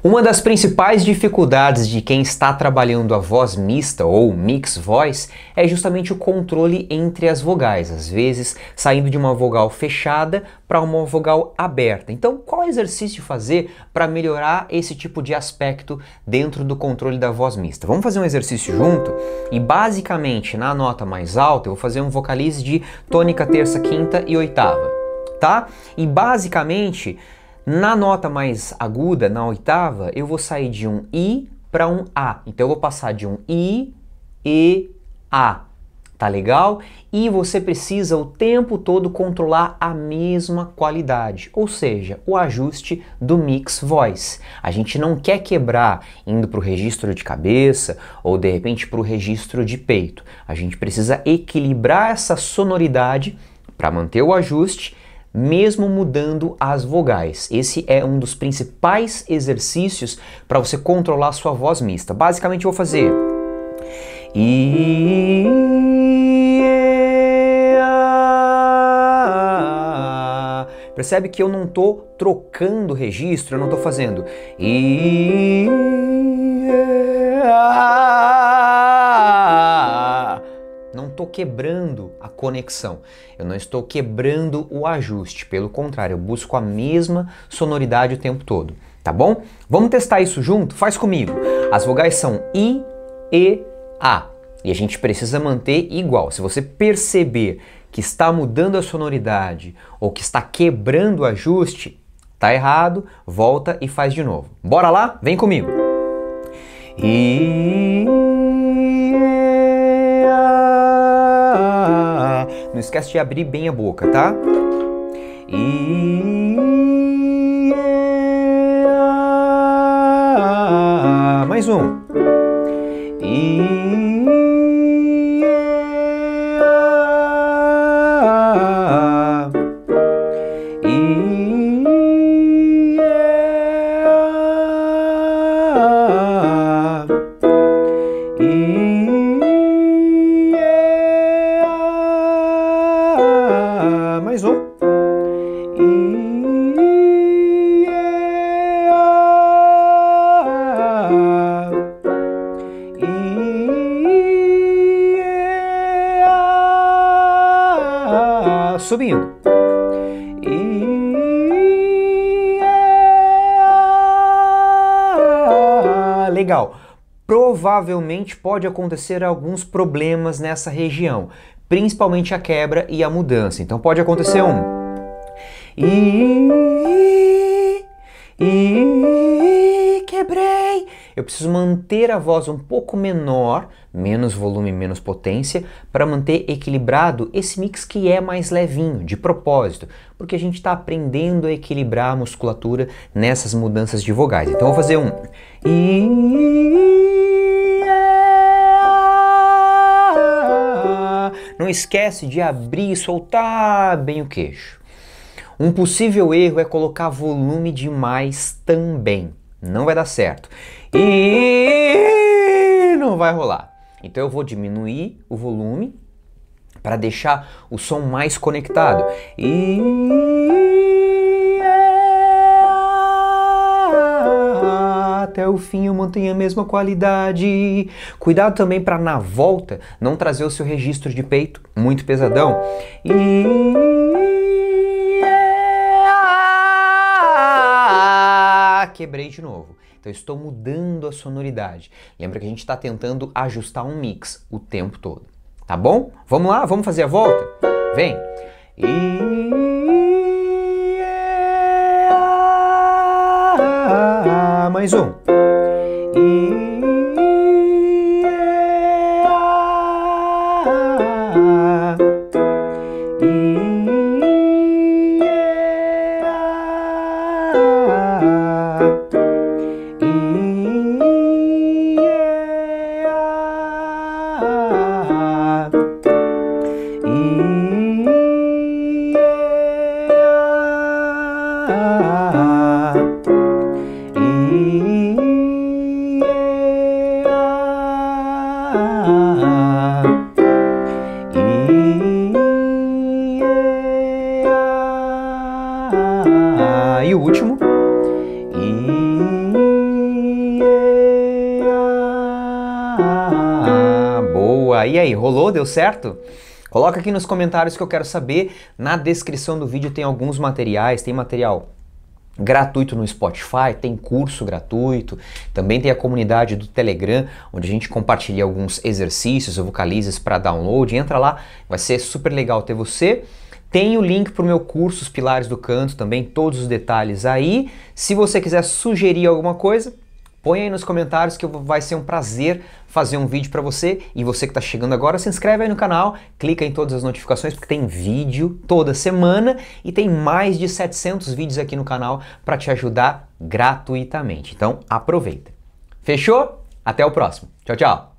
Uma das principais dificuldades de quem está trabalhando a voz mista ou mix voice é justamente o controle entre as vogais, às vezes saindo de uma vogal fechada para uma vogal aberta. Então, qual exercício fazer para melhorar esse tipo de aspecto dentro do controle da voz mista? Vamos fazer um exercício junto e basicamente na nota mais alta eu vou fazer um vocalize de tônica, terça, quinta e oitava, tá? E basicamente na nota mais aguda, na oitava, eu vou sair de um I para um A. Então eu vou passar de um I, E, A. Tá legal? E você precisa o tempo todo controlar a mesma qualidade, ou seja, o ajuste do mix voice. A gente não quer quebrar indo para o registro de cabeça ou de repente para o registro de peito. A gente precisa equilibrar essa sonoridade para manter o ajuste, mesmo mudando as vogais. Esse é um dos principais exercícios para você controlar a sua voz mista. Basicamente eu vou fazer Percebe que eu não estou trocando registro, eu não estou fazendo não estou quebrando a conexão, eu não estou quebrando o ajuste, pelo contrário, eu busco a mesma sonoridade o tempo todo, tá bom? Vamos testar isso junto? Faz comigo. As vogais são I, E, A, e a gente precisa manter igual. Se você perceber que está mudando a sonoridade ou que está quebrando o ajuste, tá errado, volta e faz de novo. Bora lá? Vem comigo. Não esquece de abrir bem a boca, tá? Mais um. Mais um. Subindo. Legal. Provavelmente pode acontecer alguns problemas nessa região, principalmente a quebra e a mudança. Então pode acontecer quebrei. Eu preciso manter a voz um pouco menor, menos volume, menos potência, para manter equilibrado esse mix que é mais levinho, de propósito, porque a gente está aprendendo a equilibrar a musculatura nessas mudanças de vogais. Então eu vou fazer um Não esquece de abrir e soltar bem o queixo. Um possível erro é colocar volume demais também. Não vai dar certo. E não vai rolar. Então eu vou diminuir o volume para deixar o som mais conectado. Até o fim eu mantenho a mesma qualidade. Cuidado também para na volta não trazer o seu registro de peito muito pesadão. Quebrei de novo. Então estou mudando a sonoridade. Lembra que a gente está tentando ajustar um mix o tempo todo. Tá bom? Vamos lá? Vamos fazer a volta? Vem! Mais um. Boa! E aí, rolou? Deu certo? Coloca aqui nos comentários que eu quero saber. Na descrição do vídeo tem alguns materiais, tem material gratuito no Spotify, tem curso gratuito, também tem a comunidade do Telegram, onde a gente compartilha alguns exercícios ou vocalizes para download. Entra lá, vai ser super legal ter você. Tem o link para o meu curso, Os Pilares do Canto, também todos os detalhes aí. Se você quiser sugerir alguma coisa, põe aí nos comentários que vai ser um prazer fazer um vídeo para você. E você que está chegando agora, se inscreve aí no canal, clica em todas as notificações porque tem vídeo toda semana e tem mais de 700 vídeos aqui no canal para te ajudar gratuitamente. Então aproveita. Fechou? Até o próximo. Tchau, tchau.